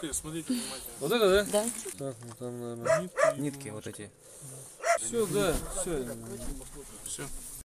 Смотрите внимательно. Вот это, да? Да. Так, ну там, наверное, нитки вот эти. Все, да, все. Все.